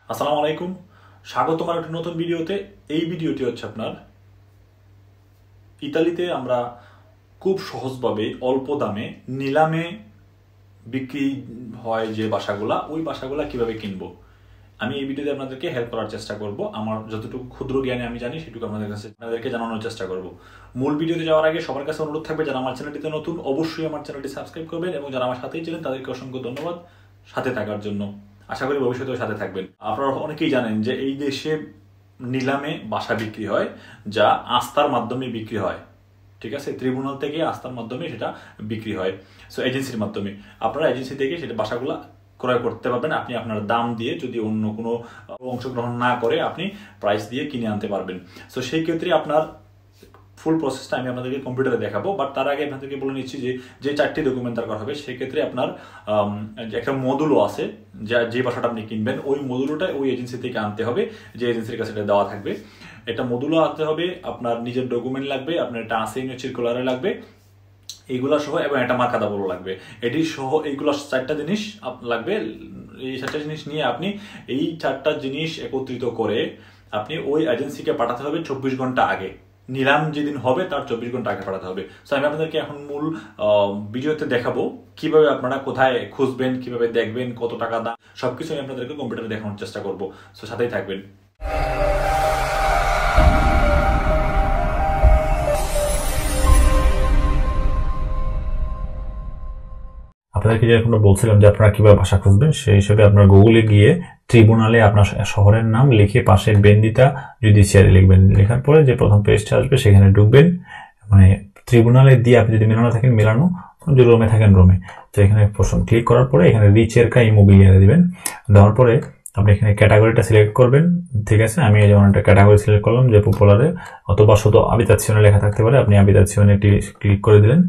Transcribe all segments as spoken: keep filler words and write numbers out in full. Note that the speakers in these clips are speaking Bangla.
আসসালামু আলাইকুম, স্বাগত আমার একটা নতুন ভিডিওতে। এই ভিডিওটি হচ্ছে আপনার ইতালিতে আমরা খুব সহজভাবে অল্প দামে নিলামে বিক্রি হয় যে বাসাগুলা, ওই বাসাগুলা কিভাবে কিনবো আমি এই ভিডিওতে আপনাদেরকে হেল্প করার চেষ্টা করব। আমার যতটুকু ক্ষুদ্র জ্ঞানে আমি জানি সেটুকু আপনাদের কাছে আপনাদেরকে জানানোর চেষ্টা করব। মূল ভিডিওতে যাওয়ার আগে সবার কাছে অনুরোধ থাকবে, যারা আমার চ্যানেলটিতে নতুন অবশ্যই আমার চ্যানেলটি সাবস্ক্রাইব করবেন, এবং যারা আমার সাথেই ছিলেন তাদেরকে অসংখ্য ধন্যবাদ সাথে থাকার জন্য। আশা করি ভবিষ্যতেও সাথে থাকবেন। আপনারা অনেকেই জানেন যে এই দেশে নিলামে বাসা বিক্রি হয়, যা আস্থার মাধ্যমে বিক্রি হয়। ঠিক আছে, ট্রিব্যুনাল থেকে আস্থার মাধ্যমে সেটা বিক্রি হয়। সো এজেন্সির মাধ্যমে আপনারা এজেন্সি থেকে সেটা বাসাগুলা ক্রয় করতে পারবেন। আপনি আপনার দাম দিয়ে, যদি অন্য কোনো অংশগ্রহণ না করে আপনি প্রাইস দিয়ে কিনে আনতে পারবেন। সো সেই ক্ষেত্রে আপনার ফুল প্রসেসটা আমি আপনাদেরকে কম্পিউটারে দেখাবো, বাট তার আগে আপনাদেরকে বলে নিচ্ছি যে যে চারটি ডকুমেন্ট দরকার হবে। সেক্ষেত্রে আপনার একটা মডুলও আছে, যা যে বাসাটা আপনি কিনবেন ওই মডুলটা ওই এজেন্সি থেকে আনতে হবে, যে এজেন্সির কাছে এটা দেওয়া থাকবে। এটা মডুলও আনতে হবে, আপনার নিজের ডকুমেন্ট লাগবে, আপনার একটা আসেইন সার্কুলারে লাগবে, এইগুলা সহ, এবং একটা মার্কা দাবলও লাগবে। এটি সহ এইগুলো চারটা জিনিস লাগবে। এই চারটা জিনিস নিয়ে আপনি এই চারটা জিনিস একত্রিত করে আপনি ওই এজেন্সিকে পাঠাতে হবে চব্বিশ ঘন্টা আগে। নিলাম যেদিন হবে তার চব্বিশ ঘন্টা আগে পাঠাতে হবে। সো আমি আপনাদেরকে এখন মূল ভিডিওতে দেখাবো কিভাবে আপনারা কোথায় খুঁজবেন, কিভাবে দেখবেন, কত টাকা দাম, সবকিছু আমি আপনাদেরকে কম্পিউটারে দেখানোর চেষ্টা করবো। সো সাথেই থাকবেন। আপনাদেরকে যেরকম বলছিলাম যে আপনারা কিভাবে ভাষা খুঁজবেন, সেই হিসেবে আপনার গুগলে গিয়ে ট্রিব্যুনালে আপনার শহরের নাম লিখে পাশের বেন্দিতা জুডিশিয়ারি লিখবেন। লেখার পরে যে প্রথম পেজটা আসবে সেখানে ঢুকবেন। মানে ট্রিব্যুনালে দিয়ে আপনি যদি মেলানো থাকেন মেলানো, যদি রোমে থাকেন রোমে, তো এখানে প্রথম ক্লিক করার পরে এখানে রিচেরকা ইমোbiliare দিবেন। দেওয়ার পরে আপনি এখানে ক্যাটাগরিটা সিলেক্ট করবেন। ঠিক আছে, আমি যেমন একটা ক্যাটাগরি সিলেক্ট করলাম যে পপুলারে, অথবা শুধু আবিতাzione লেখা থাকতে পারে, আপনি আবিতাzione ক্লিক করে দিলেন।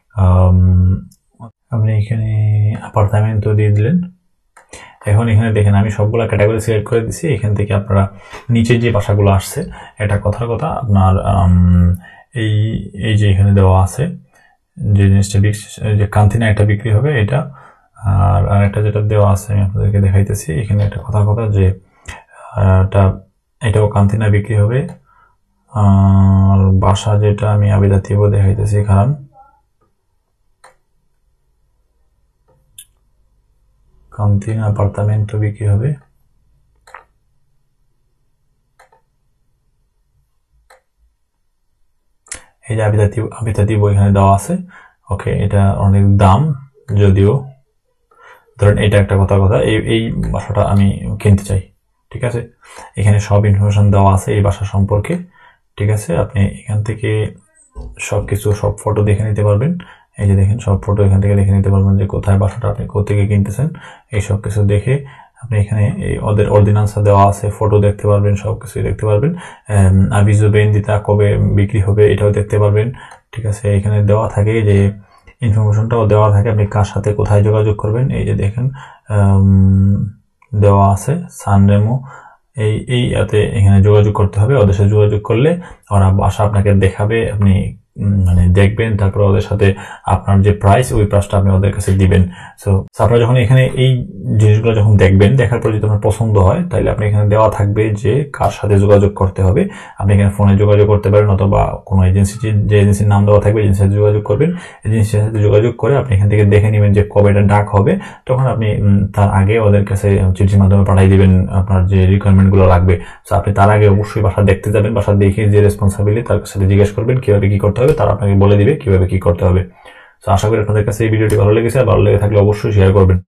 আপনি এখানে অ্যাপার্টমেন্টও দিয়ে দিলেন। এখন এখানে দেখেন আমি সবগুলা ক্যাটাগরি সিলেক্ট করে দিচ্ছি। এখান থেকে আপনারা নিচে যে বাসাগুলো আসছে, এটা কথার কথা আপনার এই এই যে এখানে দেওয়া আছে যে জিনিসটা, যে কান্তিনা একটা বিক্রি হবে এটা, আর আরেকটা যেটা দেওয়া আছে আমি আপনাদেরকে দেখাইতেছি। এখানে একটা কথার কথা যে এটা এটাও কান্তিনা বিক্রি হবে। আর বাসা যেটা আমি আবিদাতিভ দেখাইতেছি, কারণ কান্তিনা অ্যাপার্টমেন্ট বিক্রি হবে। এই যে আবিদাতিভ আবিদাতিভ এখানে দেওয়া আছে। ওকে, এটা অনেক দাম, যদিও ধরেন এটা একটা কথা কথা এই এই বাসাটা আমি কিনতে চাই। ঠিক আছে, এখানে সব ইনফরমেশন দেওয়া আছে এই বাসা সম্পর্কে। ঠিক আছে, আপনি এখান থেকে সবকিছু সব ফটো দেখে নিতে পারবেন। এই যে দেখেন সব ফটো এখান থেকে দেখে নিতে পারবেন, যে কোথায় বাসাটা আপনি কোথেকে কিনতেছেন। এই সব কিছু দেখে আপনি এখানে ওদের অর্ডিন্যান্সটা দেওয়া আছে, ফটো দেখতে পারবেন, সবকিছুই দেখতে পারবেন। আবিজো বেন্দিতা কবে বিক্রি হবে এটাও দেখতে পারবেন। ঠিক আছে, এখানে দেওয়া থাকে যে ইনফরমেশনটাও দেওয়া থাকে, আপনি কার সাথে কোথায় যোগাযোগ করবেন। এই যে দেখেন দেওয়া আছে সানরেমো, এই এই এতে এখানে যোগাযোগ করতে হবে। ওদের সাথে যোগাযোগ করলে ওরা বাসা আপনাকে দেখাবে, আপনি মানে দেখবেন, তারপর ওদের সাথে আপনার যে প্রাইস ওই প্রাইসটা আপনি ওদের কাছে দিবেন। সো আপনারা যখন এখানে এই জিনিসগুলো যখন দেখবেন, দেখার পর যদি আপনার পছন্দ হয় তাহলে আপনি এখানে দেওয়া থাকবে যে কার সাথে যোগাযোগ করতে হবে। আপনি এখানে ফোনে যোগাযোগ করতে পারেন, অথবা কোনো এজেন্সি, যে এজেন্সির নাম দেওয়া থাকবে এজেন্সির সাথে যোগাযোগ করবেন। এজেন্সির সাথে যোগাযোগ করে আপনি এখান থেকে দেখে নেবেন যে কবে এটা ডাক হবে। তখন আপনি তার আগে ওদের কাছে চিঠির মাধ্যমে পাঠিয়ে দিবেন আপনার যে রিকোয়ারমেন্ট গুলো লাগবে। তো আপনি তার আগে অবশ্যই বাসা দেখতে যাবেন, বাসা দেখে যে রেসপন্সিবিলিটি তার সাথে জিজ্ঞেস করবেন কিভাবে কি করতে হবে, তারা আপনাকে বলে দিবে কিভাবে কি করতে হবে। তো আশা করি আপনাদের কাছে এই ভিডিওটি ভালো লেগেছে, আর ভালো লেগে থাকলে অবশ্যই শেয়ার করবেন।